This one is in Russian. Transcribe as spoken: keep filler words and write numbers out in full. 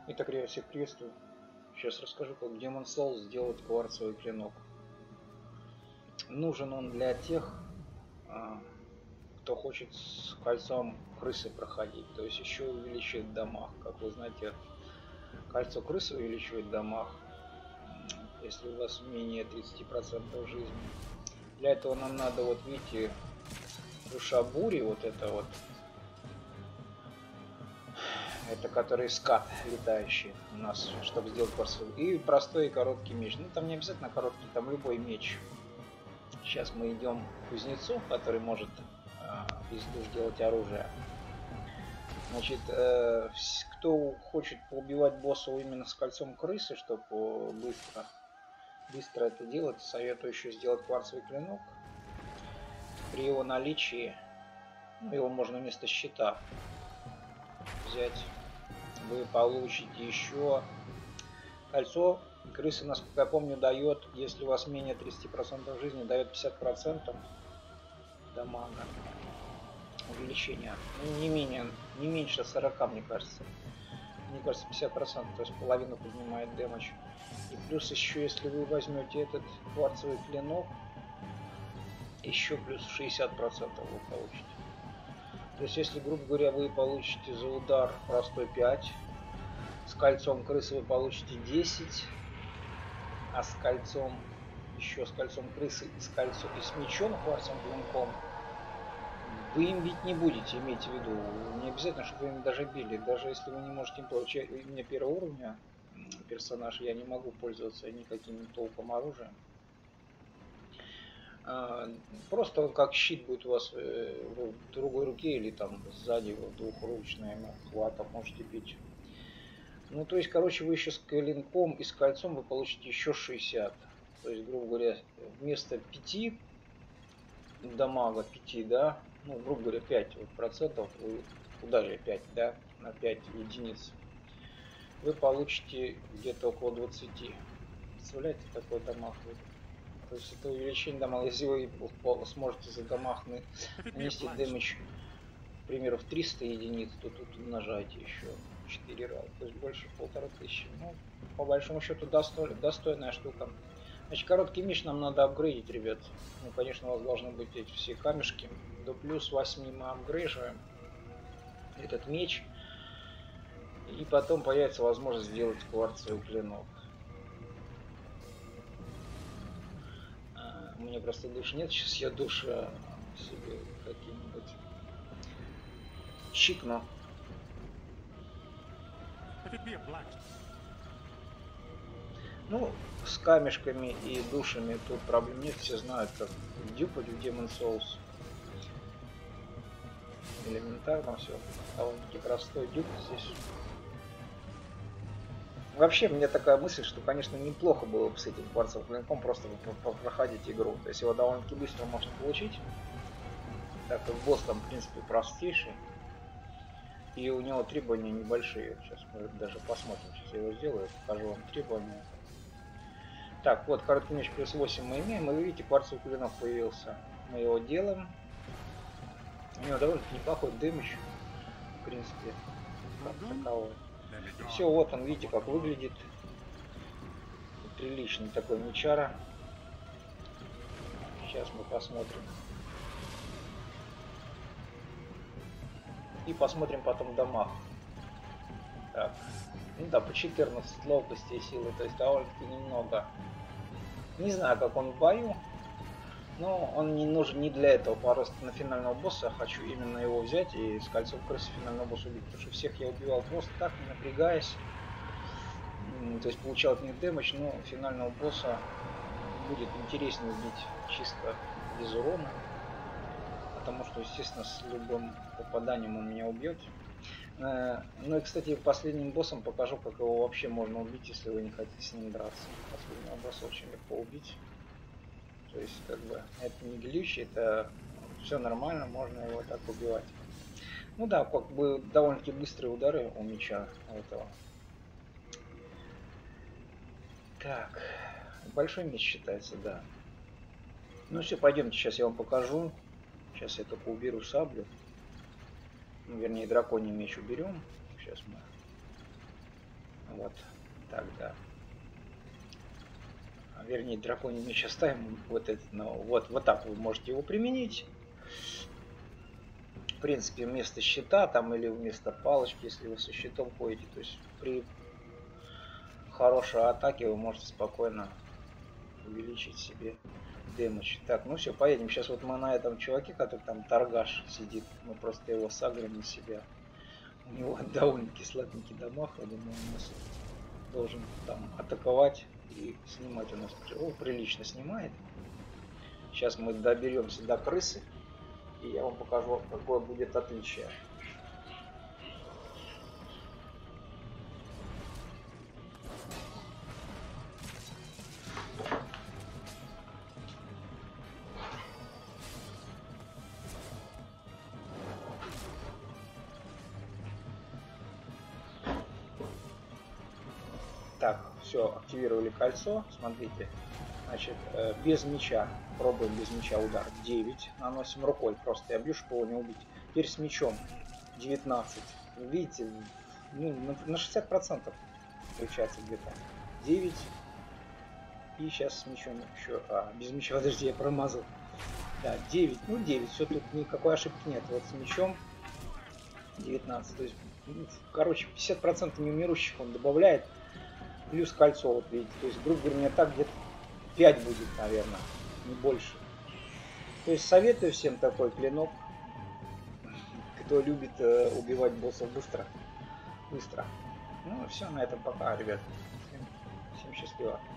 Итак, ребят, всех приветствую. Сейчас расскажу, как Demon Souls сделать кварцевый клинок. Нужен он для тех, кто хочет с кольцом крысы проходить, то есть еще увеличивает дамаг. Как вы знаете, кольцо крысы увеличивает дамаг, если у вас менее тридцати процентов жизни. Для этого нам надо, вот видите, душа бури, вот это вот. Это который скат летающий у нас, чтобы сделать кварцевый. И простой и короткий меч. Ну там не обязательно короткий, там любой меч. Сейчас мы идем к кузнецу, который может э, из душ делать оружие. Значит, э, кто хочет поубивать босса именно с кольцом крысы, чтобы быстро, быстро это делать, советую еще сделать кварцевый клинок. При его наличии, ну, его можно вместо щита взять. Вы получите еще кольцо крысы, насколько я помню, дает, если у вас менее тридцати процентов жизни, дает пятьдесят процентов дамага. Увеличение. Ну, не менее, не меньше сорока, мне кажется. Мне кажется, пятьдесят процентов, то есть половину поднимает дэмэдж. И плюс еще, если вы возьмете этот кварцевый клинок, еще плюс шестьдесят процентов вы получите. То есть, если, грубо говоря, вы получите за удар простой пять, с кольцом крысы вы получите десять, а с кольцом, еще с кольцом крысы и с кольцом, и с мечом кварцевым клинком, вы им бить не будете, имейте в виду. Не обязательно, чтобы вы им даже били. Даже если вы не можете им получать, у меня первого уровня персонаж, я не могу пользоваться никаким толком оружием. Просто он как щит будет у вас в другой руке или там сзади в двухручным хватом можете бить. Ну, то есть, короче, вы еще с клинком и с кольцом вы получите еще шестьдесят. То есть, грубо говоря, вместо пяти дамага, пяти, да, ну, грубо говоря, пять вот процентов, вы ударили пять, да, на пять единиц, вы получите где-то около двадцати. Представляете, такой дамаг будет? То есть это увеличение дамага. Если вы сможете за дамаг нанести дэмэдж, к примеру, в триста единиц, то тут умножайте еще четыре раза, то есть больше полторы тысячи. Ну, по большому счету, достойная, достойная штука. Значит, короткий меч нам надо апгрейдить, ребят. Ну, конечно, у вас должны быть эти все камешки. До плюс восьми мы апгрейживаем этот меч. И потом появится возможность сделать кварцевый клинок. У меня просто душ нет. Сейчас я душ себе какие-нибудь чикну. Ну, с камешками и душами тут проблем нет. Все знают, как дюпать в Demon Souls. Элементарно все. Довольно-таки простой дюп здесь. Вообще, мне такая мысль, что, конечно, неплохо было бы с этим кварцевым клинком просто проходить игру. То есть его довольно-таки быстро можно получить. Так как босс там, в принципе, простейший. И у него требования небольшие. Сейчас мы даже посмотрим. Сейчас я его сделаю, покажу вам требования. Так, вот короткий меч плюс восемь мы имеем. И видите, кварцевый клинок появился. Мы его делаем. У него довольно неплохой дэмэдж, в принципе, как таковой. Все, вот он, видите, как выглядит. Приличный такой мечара. Сейчас мы посмотрим. И посмотрим потом дамаг. Так. Ну да, по четырнадцать ловкости и силы, то есть довольно-таки немного. Не знаю, как он в бою. Но он не нужен не для этого, просто на финального босса я хочу именно его взять и с кольцом крысы финального босса убить. Потому что всех я убивал просто так, не напрягаясь. То есть получал от них дэмэдж, но финального босса будет интереснее убить чисто без урона. Потому что, естественно, с любым попаданием он меня убьет. Ну и, кстати, последним боссом покажу, как его вообще можно убить, если вы не хотите с ним драться. Последнего босса очень легко убить. То есть, как бы, это не глич, это все нормально, можно его так убивать. Ну да, как бы довольно-таки быстрые удары у меча у этого. Так, большой меч считается, да. Ну все, пойдемте, сейчас я вам покажу. Сейчас я только уберу саблю. Ну, вернее, драконий меч уберем. Сейчас мы Вот. Так, да. Вернее, драконий меч оставим. Вот этот, но вот, вот так вы можете его применить. В принципе, вместо щита там или вместо палочки, если вы со щитом ходите. То есть при хорошей атаке вы можете спокойно увеличить себе дэмэдж. Так, ну все, поедем. Сейчас вот мы на этом чуваке, который там торгаш сидит, мы просто его сагрим на себя. У него довольно-таки слабенький дамаг, я думаю, он нас должен там атаковать и снимать у нас. О, прилично снимает. Сейчас мы доберемся до крысы, и я вам покажу, какое будет отличие. Так, все, активировали кольцо. Смотрите, значит, без меча. Пробуем без меча удар. девять. Наносим рукой. Просто я бью, чтобы его не убить. Теперь с мечом. девятнадцать. Видите, ну, на шестьдесят процентов включается где-то. девять. И сейчас с мечом еще... А, без меча, подожди, я промазал. Да, девять. Ну, девять. Все, тут никакой ошибки нет. Вот с мечом девятнадцать. То есть, ну, короче, пятьдесят процентов неумирущих он добавляет. Плюс кольцо, вот видите. То есть, грубо говоря, так где-то пять будет, наверное. Не больше. То есть, советую всем такой клинок. Кто любит э, убивать боссов быстро. Быстро. Ну, все, на этом пока, ребят. Всем, всем счастливо.